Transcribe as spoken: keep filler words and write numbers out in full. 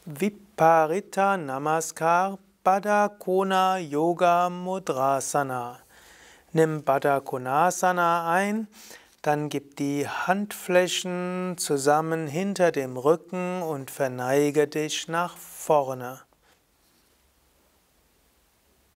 Viparita Namaskar Baddha Kona Yoga Mudrasana. Nimm Baddha Konasana ein, dann gib die Handflächen zusammen hinter dem Rücken und verneige dich nach vorne.